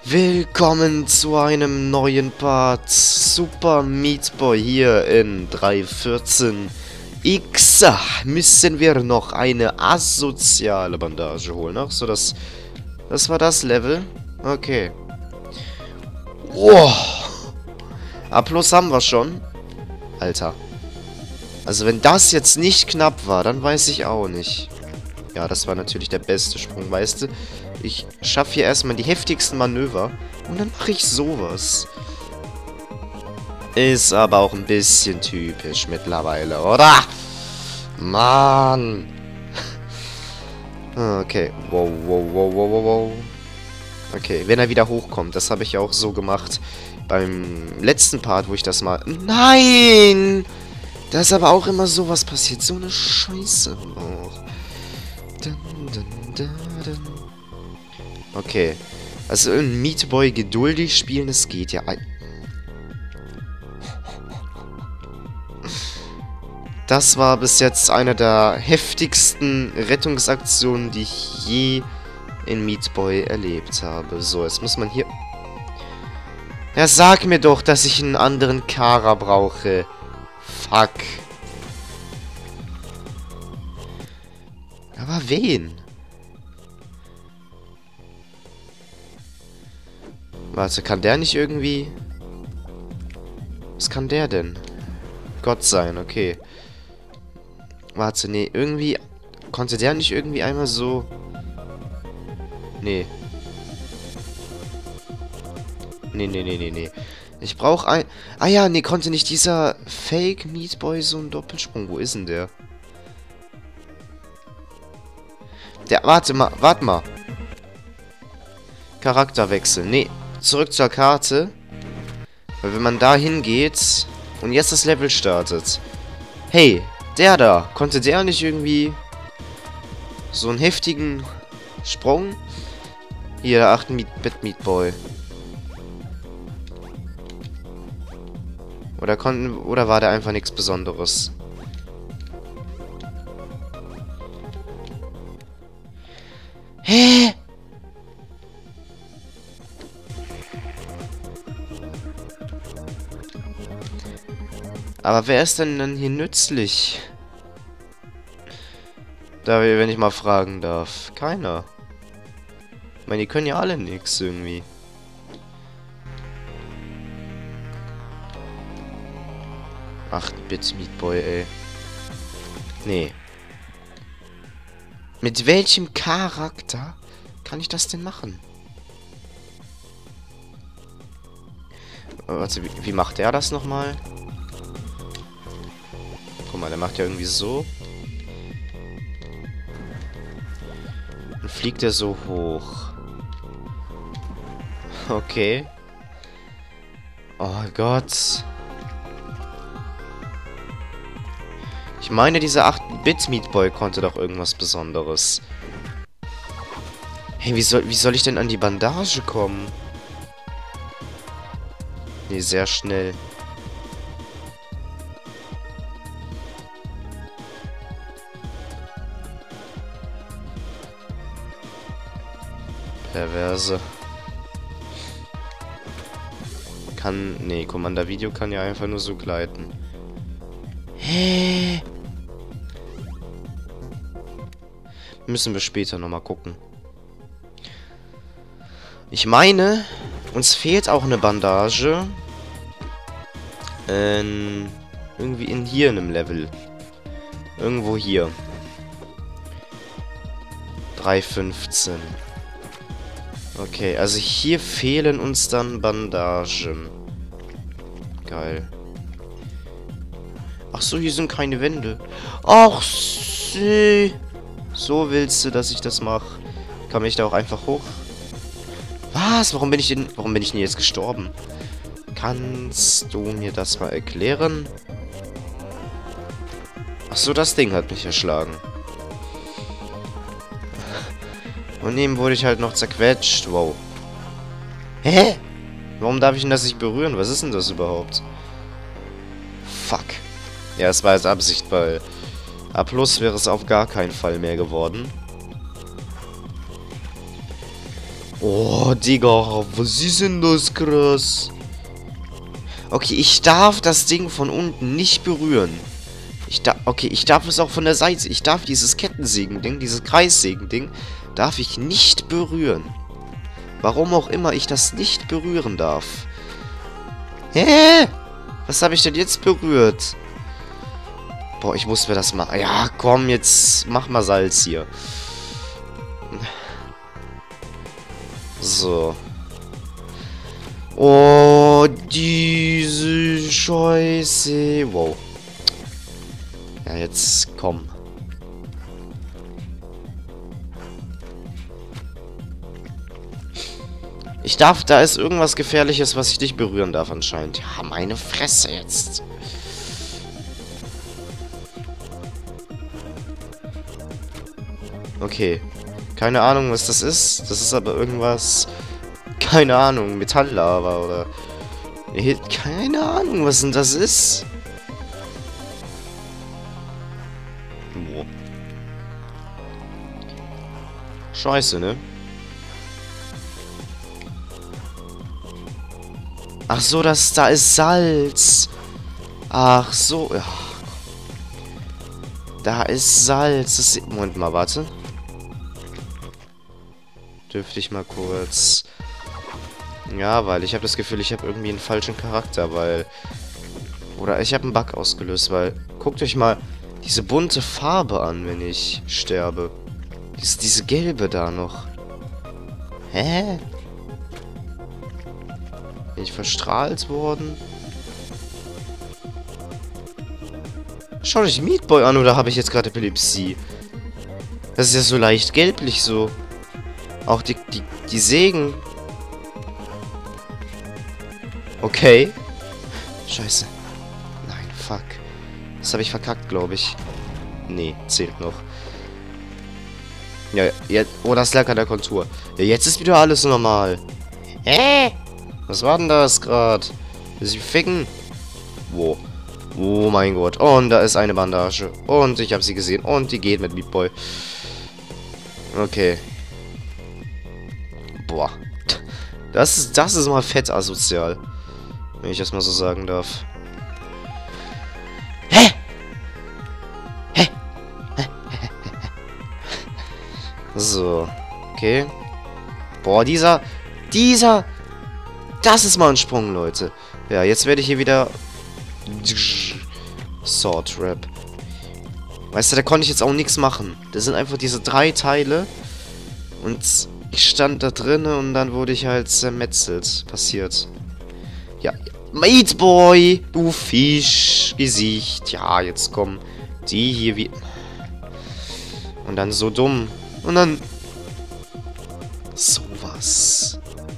Willkommen zu einem neuen Part Super Meat Boy hier in 3.14x. Müssen wir noch eine asoziale Bandage holen. Ach so, das war das Level. Okay. Oh. A+ haben wir schon. Alter. Also wenn das jetzt nicht knapp war, dann weiß ich auch nicht. Ja, das war natürlich der beste Sprung, weißt du? Ich schaffe hier erstmal die heftigsten Manöver und dann mache ich sowas. Ist aber auch ein bisschen typisch mittlerweile, oder? Mann! Okay. Wow, wow, wow, wow, wow, wow. Okay, wenn er wieder hochkommt, das habe ich ja auch so gemacht beim letzten Part, wo ich das mal... Nein! Da ist aber auch immer sowas passiert. So eine Scheiße. Oh. Okay. Also in Meat Boy geduldig spielen, das geht ja. Das war bis jetzt eine der heftigsten Rettungsaktionen, die ich je in Meat Boy erlebt habe. So, jetzt muss man hier... Ja, sag mir doch, dass ich einen anderen Kara brauche. Fuck. Aber wen? Warte, kann der nicht irgendwie... Was kann der denn? Gott sein, okay. Warte, nee, irgendwie... Konnte der nicht irgendwie einmal so... Nee. Nee. Ich brauche ein... Ah ja, nee, konnte nicht dieser Fake Meat Boy so einen Doppelsprung. Wo ist denn der? Warte mal. Charakterwechsel. Nee, zurück zur Karte. Weil wenn man da hingeht und jetzt das Level startet. Hey, der da. Konnte der nicht irgendwie so einen heftigen Sprung? Hier, der 8-Bit Meat Boy. Oder war der einfach nichts Besonderes? Hä? Aber wer ist denn dann hier nützlich? Wenn ich mal fragen darf. Keiner. Ich meine, die können ja alle nichts irgendwie. Ach, Bit Meat Boy, ey. Nee. Mit welchem Charakter kann ich das denn machen? Warte, wie macht der das nochmal? Guck mal, der macht ja irgendwie so. Dann fliegt er so hoch. Okay. Oh Gott. Ich meine, dieser 8-Bit Meat Boy konnte doch irgendwas Besonderes. Hey, wie soll ich denn an die Bandage kommen? Nee, sehr schnell. Perverse. Nee, Commander Video kann ja einfach nur so gleiten. Hä? Müssen wir später nochmal gucken. Ich meine, uns fehlt auch eine Bandage. Irgendwie hier in einem Level. Irgendwo hier. 3.15. Okay, also hier fehlen uns dann Bandagen. Geil. Ach so, hier sind keine Wände. Ach so willst du, dass ich das mache? Kann ich da auch einfach hoch? Was? Warum bin ich denn jetzt gestorben? Kannst du mir das mal erklären? Ach so, das Ding hat mich erschlagen. Und eben wurde ich halt noch zerquetscht. Wow. Hä? Warum darf ich denn das nicht berühren? Was ist denn das überhaupt? Fuck. Ja, es war jetzt Absicht, weil A+ wäre es auf gar keinen Fall mehr geworden. Oh, Digga, was ist denn das krass? Okay, ich darf das Ding von unten nicht berühren. Okay, ich darf es auch von der Seite. Ich darf dieses Kettensägen-Ding, dieses Kreissägen-Ding, darf ich nicht berühren. Warum auch immer ich das nicht berühren darf. Hä? Was habe ich denn jetzt berührt? Boah, ich muss mir das mal... Ja, komm, jetzt mach mal Salz hier. So. Oh, diese Scheiße. Wow. Ja, jetzt komm. Ich darf, da ist irgendwas Gefährliches, was ich nicht berühren darf anscheinend. Ja, meine Fresse jetzt. Okay. Keine Ahnung, was das ist. Das ist aber irgendwas... Keine Ahnung, Metalllava oder... Keine Ahnung, was denn das ist. Boah. Scheiße, ne? Ach so, da ist Salz. Ach so. Ja. Da ist Salz. Moment mal, warte. Dürfte ich mal kurz... Ja, weil ich habe das Gefühl, ich habe irgendwie einen falschen Charakter, weil... Oder ich habe einen Bug ausgelöst, weil... Guckt euch mal diese bunte Farbe an, wenn ich sterbe. Diese gelbe da noch. Hä? Bin ich verstrahlt worden? Schaut euch Meat Boy an, oder habe ich jetzt gerade Epilepsie? Das ist ja so leicht gelblich so. Auch die Sägen. Okay. Scheiße. Nein, fuck. Das habe ich verkackt, glaube ich. Nee, zählt noch. Ja, jetzt... Oh, das lag an der Kontur. Ja, jetzt ist wieder alles normal. Hä? Was war denn das gerade? Sie ficken? Wo? Oh mein Gott. Und da ist eine Bandage. Und ich habe sie gesehen. Und die geht mit Meat Boy. Okay. Boah. Das ist mal fett asozial. Wenn ich das mal so sagen darf. Hä? Hä? So. Okay. Boah, dieser... Das ist mal ein Sprung, Leute. Ja, jetzt werde ich hier wieder... Sword Trap. Weißt du, da konnte ich jetzt auch nichts machen. Das sind einfach diese 3 Teile. Und ich stand da drinnen und dann wurde ich halt zermetzelt. Passiert. Ja. Meat Boy, du Fischgesicht. Ja, jetzt kommen die hier wie... Und dann so dumm. Und dann... Sowas.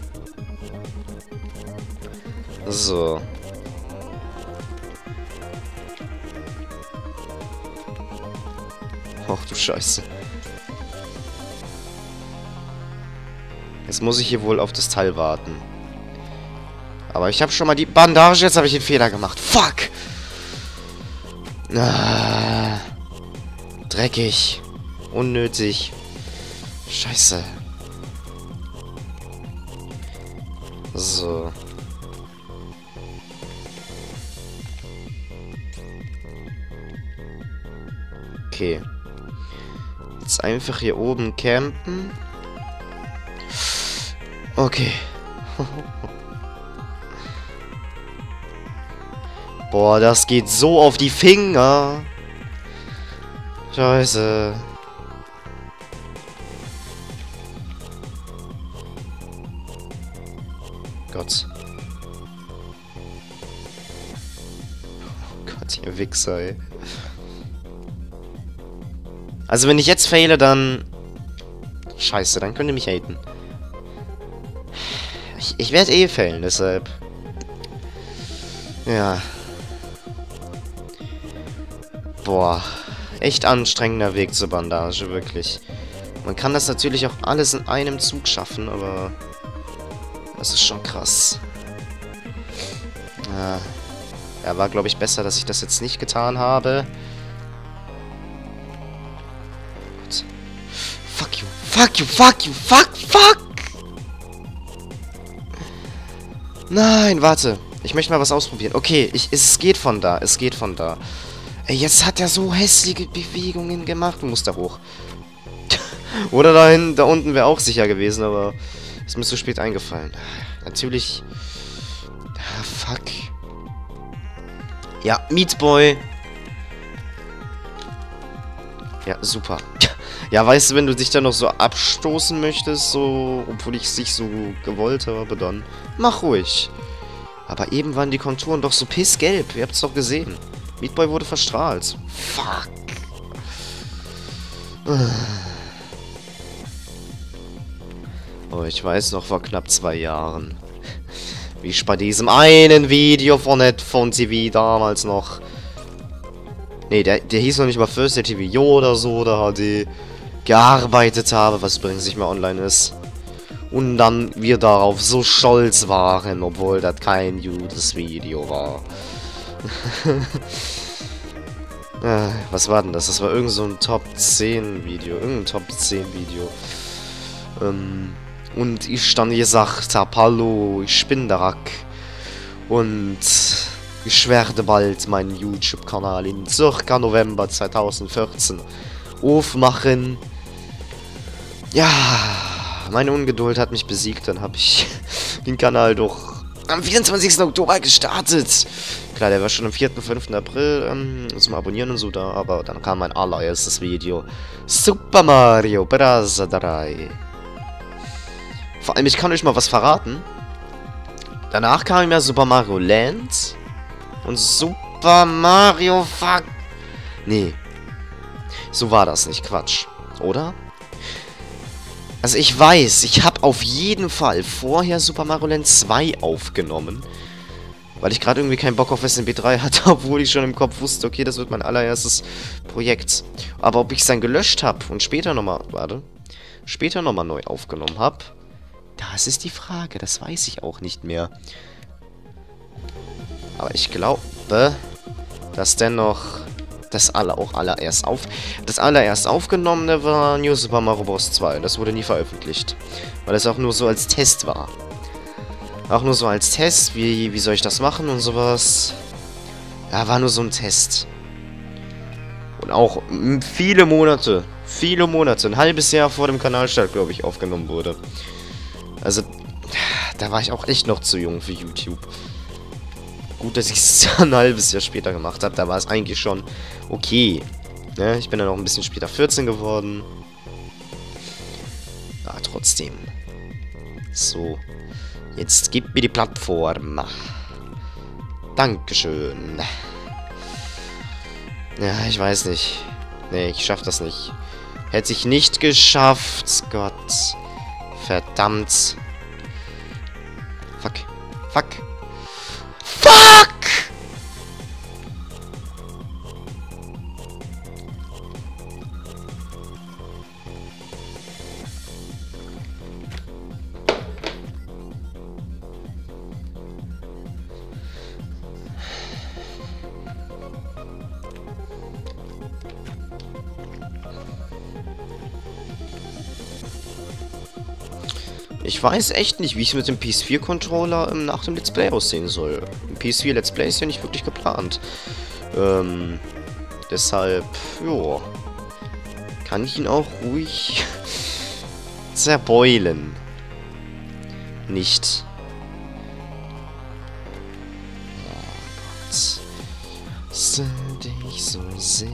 So. Ach du Scheiße. Jetzt muss ich hier wohl auf das Teil warten. Aber ich habe schon mal die Bandage. Jetzt habe ich den Fehler gemacht. Fuck! Ah, dreckig. Unnötig. Scheiße. So. Okay. Jetzt einfach hier oben campen. Okay. Boah, das geht so auf die Finger. Scheiße. Gott. Oh Gott, ihr Wichser, ey. Also wenn ich jetzt faile, dann... Scheiße, dann könnt ihr mich haten. Ich werde eh failen, deshalb... Ja. Boah. Echt anstrengender Weg zur Bandage, wirklich. Man kann das natürlich auch alles in einem Zug schaffen, aber... Das ist schon krass. Ja, war, glaube ich, besser, dass ich das jetzt nicht getan habe. Fuck you, fuck you, fuck you, fuck! Nein, warte. Ich möchte mal was ausprobieren. Okay, es geht von da. Es geht von da. Ey, jetzt hat er so hässliche Bewegungen gemacht. Du musst da hoch. Oder dahin, da unten wäre auch sicher gewesen, aber ist mir zu spät eingefallen. Natürlich. Ah, fuck. Ja, Meat Boy. Ja, super. Ja, weißt du, wenn du dich dann noch so abstoßen möchtest, so, obwohl ich es nicht so gewollt habe, dann mach ruhig. Aber eben waren die Konturen doch so pissgelb. Ihr habt es doch gesehen. Meat Boy wurde verstrahlt. Fuck. Oh, ich weiß noch, vor knapp 2 Jahren. Wie ich bei diesem einen Video von TV damals noch... Nee, der hieß noch nicht mal First TV Jo oder so, oder HD... gearbeitet habe, was übrigens nicht mehr online ist. Und dann wir darauf so stolz waren, obwohl das kein gutes Video war. Was war denn das? Das war irgend so ein Top 10 Video. Irgendein Top 10 Video. Und ich dann gesagt habe, hallo, ich bin der Rack. Und ich werde bald meinen YouTube-Kanal in circa November 2014 aufmachen. Ja, meine Ungeduld hat mich besiegt. Dann habe ich den Kanal doch am 24. Oktober gestartet. Klar, der war schon am 4. und 5. April zum Abonnieren und so da. Aber dann kam mein allererstes Video. Super Mario Bros. 3. Vor allem, ich kann euch mal was verraten. Danach kam ja Super Mario Land. Und Super Mario Fuck. Nee. So war das nicht. Quatsch. Oder? Also ich weiß, ich habe auf jeden Fall vorher Super Mario Land 2 aufgenommen. Weil ich gerade irgendwie keinen Bock auf SMB 3 hatte, obwohl ich schon im Kopf wusste, okay, das wird mein allererstes Projekt. Aber ob ich es dann gelöscht habe und später nochmal, später nochmal neu aufgenommen habe, das ist die Frage, das weiß ich auch nicht mehr. Aber ich glaube, dass dennoch das allererst aufgenommene war New Super Mario Bros. 2. Das wurde nie veröffentlicht. Weil es auch nur so als Test war. Auch nur so als Test, wie soll ich das machen und sowas. Ja, war nur so ein Test. Und auch viele Monate, ein halbes Jahr vor dem Kanalstart, glaube ich, aufgenommen wurde. Also, da war ich auch echt noch zu jung für YouTube. Gut, dass ich es ein halbes Jahr später gemacht habe. Da war es eigentlich schon okay. Ne? Ich bin dann auch ein bisschen später 14 geworden. Ja, trotzdem. So. Jetzt gib mir die Plattform. Dankeschön. Ja, ich weiß nicht. Nee, ich schaff das nicht. Hätte ich nicht geschafft. Gott. Verdammt. Fuck. Fuck. Fuck! Ich weiß echt nicht, wie es mit dem PS4-Controller nach dem Let's Play aussehen soll. Ein PS4 Let's Play ist ja nicht wirklich geplant. Deshalb, jo. Kann ich ihn auch ruhig zerbeulen. Nicht. Oh Gott. Sind dich so sehr.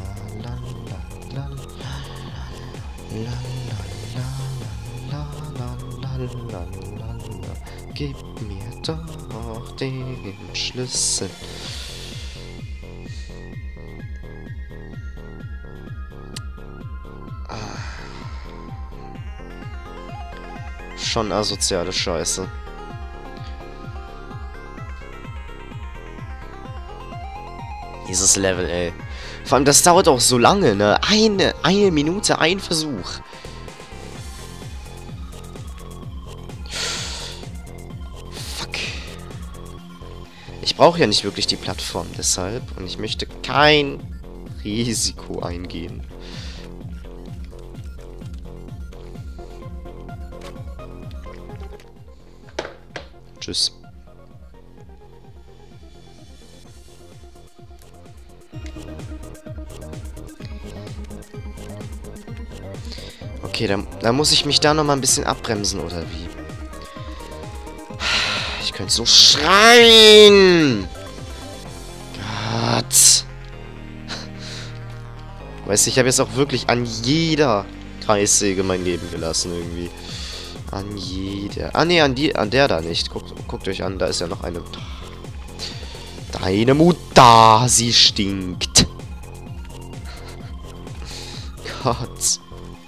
Gib mir doch den Schlüssel. Schon asoziale Scheiße. Dieses Level, ey. Vor allem, das dauert auch so lange, ne? Eine Minute, ein Versuch. Ich brauche ja nicht wirklich die Plattform, deshalb. Und ich möchte kein Risiko eingehen. Tschüss. Okay, dann muss ich mich da nochmal ein bisschen abbremsen, oder wie? Ich könnte so schreien! Gott! Weißt du, ich habe jetzt auch wirklich an jeder Kreissäge mein Leben gelassen, irgendwie. An jeder. Ah, nee, an der da nicht. Guckt euch an, da ist ja noch eine. Deine Mutter, sie stinkt. Gott.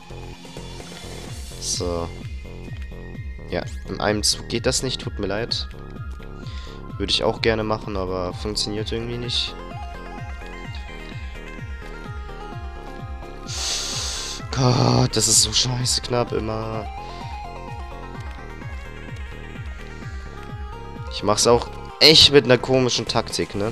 So. Ja, in einem Zug geht das nicht, tut mir leid. Würde ich auch gerne machen, aber funktioniert irgendwie nicht. Gott, das ist so scheiße knapp immer. Ich mach's auch echt mit einer komischen Taktik, ne?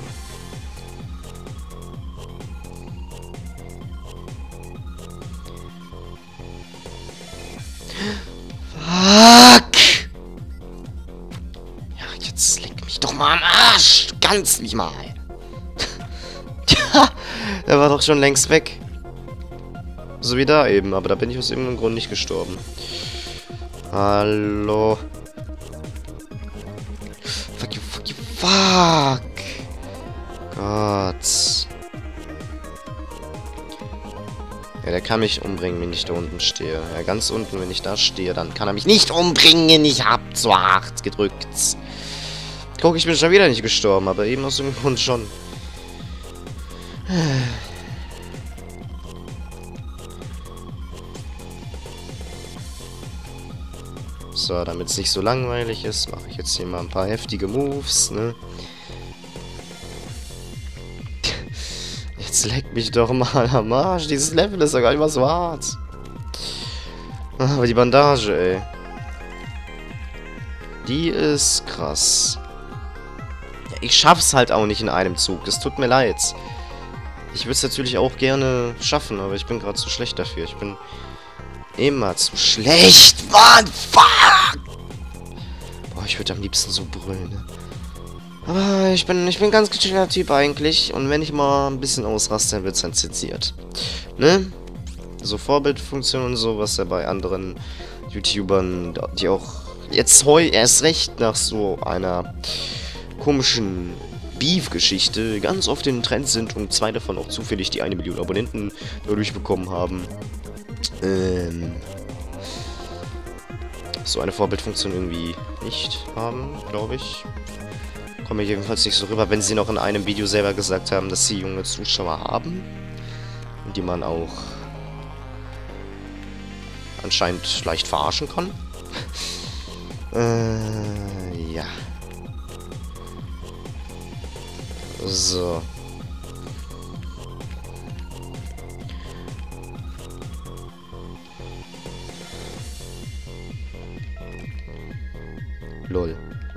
Fuck! Ja, jetzt leck mich doch mal am Arsch! Ganz wie mal! Tja, der war doch schon längst weg. So wie da eben, aber da bin ich aus irgendeinem Grund nicht gestorben. Hallo. Fuck you, fuck you, fuck. Gott. Ja, der kann mich umbringen, wenn ich da unten stehe. Ja, ganz unten, wenn ich da stehe, dann kann er mich nicht umbringen. Ich hab zu hart gedrückt. Guck, ich bin schon wieder nicht gestorben, aber eben aus irgendeinem Grund schon. So, damit es nicht so langweilig ist, mache ich jetzt hier mal ein paar heftige Moves, ne? Jetzt leck mich doch mal am Arsch. Dieses Level ist ja gar nicht mal so hart. Aber die Bandage, ey. Die ist krass. Ja, ich schaff's halt auch nicht in einem Zug. Das tut mir leid. Ich würde es natürlich auch gerne schaffen, aber ich bin gerade zu schlecht dafür. Ich bin immer zu schlecht, Mann, fuck! Boah, ich würde am liebsten so brüllen, ne? Aber ich bin ein ganz gechillter Typ eigentlich. Und wenn ich mal ein bisschen ausraste, dann wird es dann zensiert. Ne? So Vorbildfunktion und so, was ja bei anderen YouTubern, die auch jetzt erst recht nach so einer komischen Beef-Geschichte ganz oft in den Trend sind und zwei davon auch zufällig die 1 Million Abonnenten dadurch bekommen haben. So eine Vorbildfunktion irgendwie nicht haben, glaube ich. Kommt mir jedenfalls nicht so rüber, wenn sie noch in einem Video selber gesagt haben, dass sie junge Zuschauer haben. Und die man auch anscheinend leicht verarschen kann. Ja. So. Lol.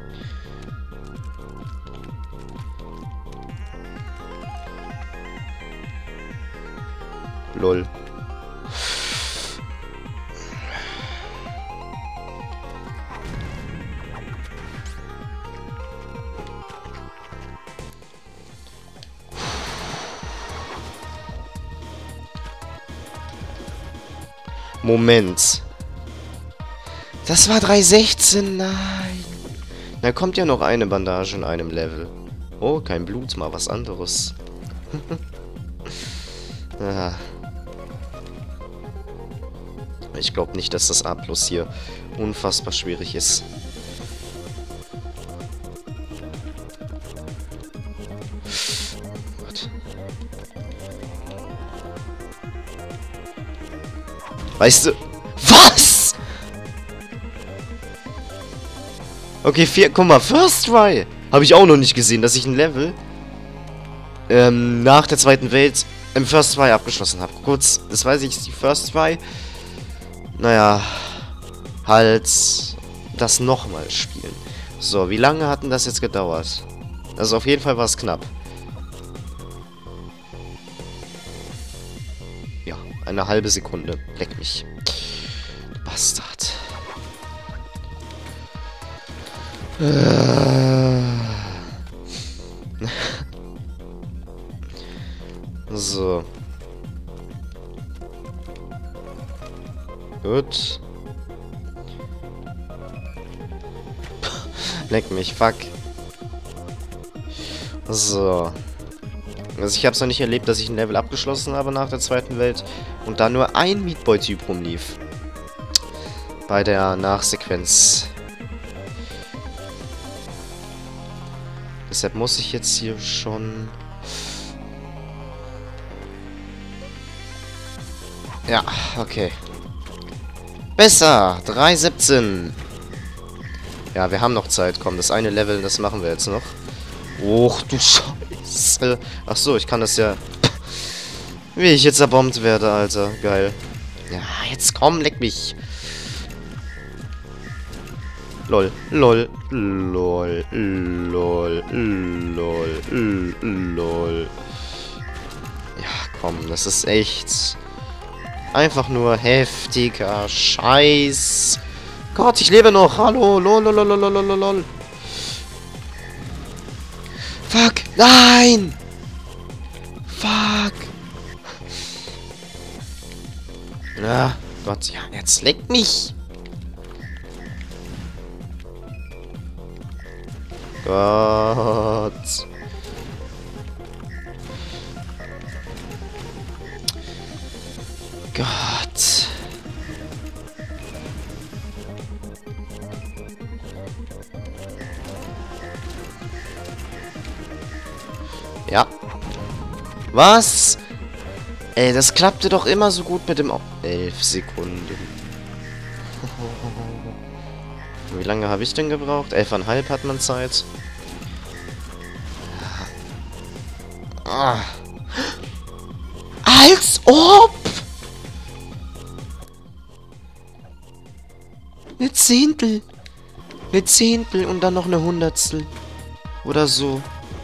Lol. Moment. Das war 316, nein. Da kommt ja noch eine Bandage in einem Level. Oh, kein Blut, mal was anderes. Ja. Ich glaube nicht, dass das A+ hier unfassbar schwierig ist. Gott. Weißt du... Was? Okay, guck mal, First Try. Habe ich auch noch nicht gesehen, dass ich ein Level nach der Zweiten Welt im First Try abgeschlossen habe. Kurz, das weiß ich, ist die First Try. Naja, halt das nochmal spielen. So, wie lange hat denn das jetzt gedauert? Also auf jeden Fall war es knapp. Ja, eine halbe Sekunde. Leck mich. Bastard. So. Gut. Leck mich, fuck. So. Also ich habe es noch nicht erlebt, dass ich ein Level abgeschlossen habe nach der zweiten Welt und da nur ein Meatboy-Typ rumlief. Bei der Nachsequenz. Deshalb muss ich jetzt hier schon... Ja, okay. Besser! 3,17. Ja, wir haben noch Zeit. Komm, das eine Level, das machen wir jetzt noch. Och, du Scheiße. Ach so, ich kann das ja... Wie ich jetzt erbombt werde, Alter. Geil. Ja, jetzt komm, leck mich. Lol, lol, lol, lol, lol, lol. Ja, komm, das ist echt... Einfach nur heftiger Scheiß. Gott, ich lebe noch. Hallo, lol, lol, lol, lol, lol, lol. Fuck, nein! Fuck. Na, Gott, ja, jetzt leck mich. Gott. Gott. Ja. Was? Ey, das klappte doch immer so gut mit dem... 11 Sekunden. Wie lange habe ich denn gebraucht? 11,5 hat man Zeit. Ah. Als ob! Eine Zehntel. Eine Zehntel und dann noch eine Hundertstel. Oder so.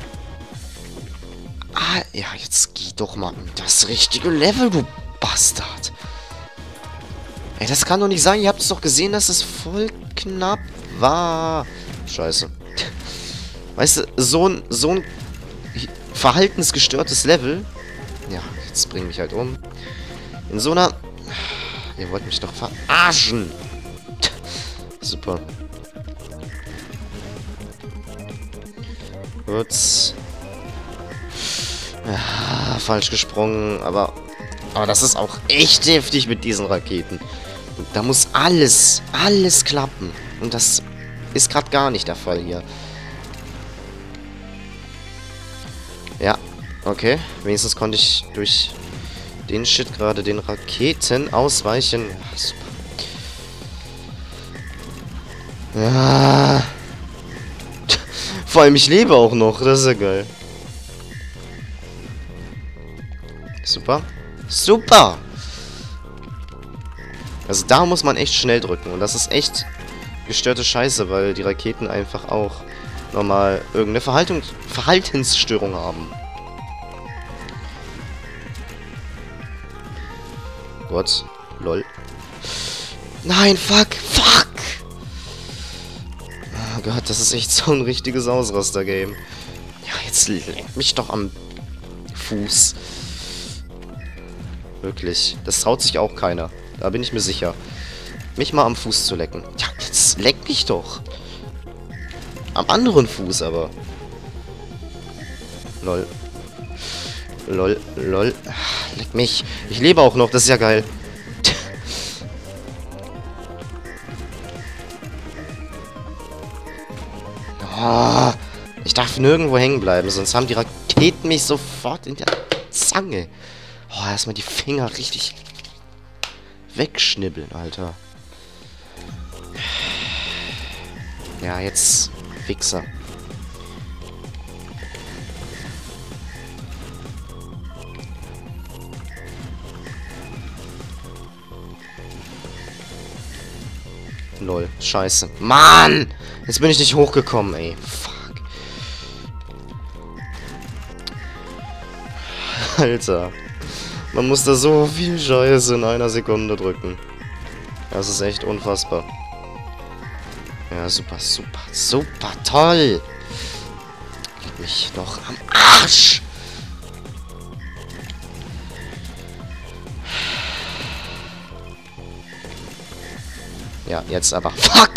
Ah, ja, jetzt geh doch mal in das richtige Level, du Bastard. Ey, das kann doch nicht sein. Ihr habt es doch gesehen, dass es voll knapp war. Scheiße. Weißt du, so ein verhaltensgestörtes Level. Ja, jetzt bring mich halt um. In so einer... Ihr wollt mich doch verarschen. Super. Gut. Ja, falsch gesprungen, aber das ist auch echt heftig mit diesen Raketen. Da muss alles klappen. Und das ist gerade gar nicht der Fall hier. Ja, okay. Wenigstens konnte ich durch den Shit gerade den Raketen ausweichen. Ja, super. Ja. Vor allem, ich lebe auch noch. Das ist ja geil. Super. Super! Also da muss man echt schnell drücken. Und das ist echt gestörte Scheiße, weil die Raketen einfach auch normal irgendeine Verhaltensstörung haben. Gott. Lol. Nein, fuck! Fuck! Oh Gott, das ist echt so ein richtiges Ausraster-Game. Ja, jetzt leck mich doch am Fuß. Wirklich. Das traut sich auch keiner. Da bin ich mir sicher. Mich mal am Fuß zu lecken. Ja, jetzt leck mich doch. Am anderen Fuß aber. Lol. Lol, lol. Leck mich. Ich lebe auch noch, das ist ja geil. Oh, ich darf nirgendwo hängen bleiben, sonst haben die Raketen mich sofort in der Zange. Oh, erstmal die Finger richtig wegschnibbeln, Alter. Ja, jetzt Wichser. Lol, scheiße. Mann! Jetzt bin ich nicht hochgekommen, ey. Fuck. Alter. Man muss da so viel Scheiße in einer Sekunde drücken. Das ist echt unfassbar. Ja, super, super, super toll. Leg mich doch am Arsch. Ja, jetzt aber. Fuck!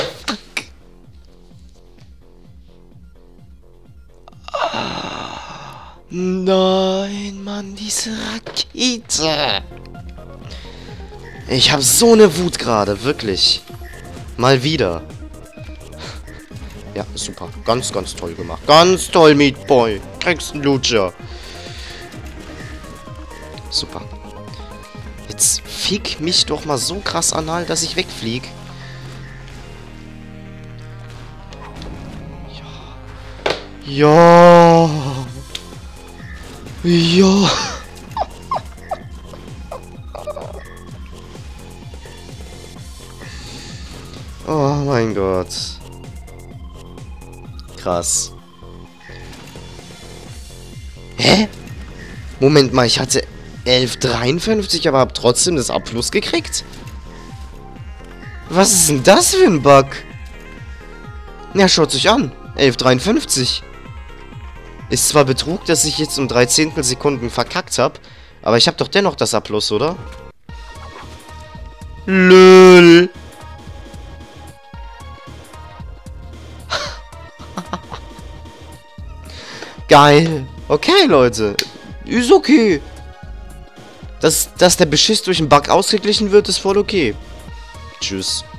Nein, Mann, diese Rakete. Ich habe so eine Wut gerade, wirklich. Mal wieder. Ja, super. Ganz, ganz toll gemacht. Ganz toll, Meat Boy. Kriegst einen Lutscher. Super. Jetzt fick mich doch mal so krass anal, dass ich wegflieg. Ja. Ja. Oh mein Gott. Krass. Hä? Moment mal, ich hatte 11,53, aber hab trotzdem das A+ gekriegt? Was ist denn das für ein Bug? Ja, schaut sich an. 11,53. Ist zwar Betrug, dass ich jetzt um 13 Sekunden verkackt habe, aber ich habe doch dennoch das A+, oder? LÖL. Geil. Okay, Leute. Ist okay. Dass der Beschiss durch einen Bug ausgeglichen wird, ist voll okay. Tschüss.